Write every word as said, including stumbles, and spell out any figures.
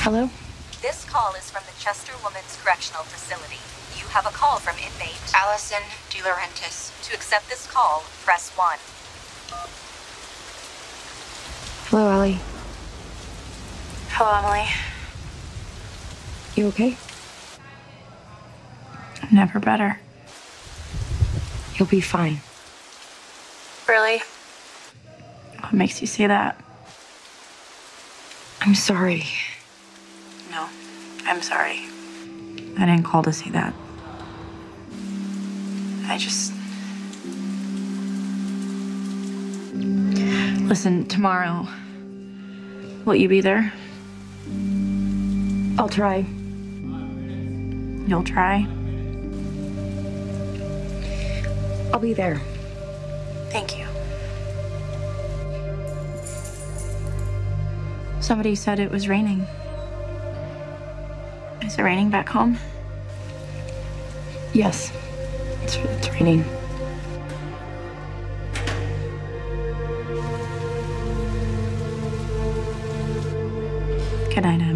Hello? This call is from the Chester Women's Correctional Facility. You have a call from inmate Alison DiLaurentis. To accept this call, press one. Hello, Allie. Hello, Emily. You okay? Never better. You'll be fine. Really? What makes you say that? I'm sorry. No, I'm sorry. I didn't call to say that. I just... Listen, tomorrow, will you be there? I'll try. You'll try? I'll be there. Thank you. Somebody said it was raining. Is it raining back home? Yes. It's, it's raining. Good night,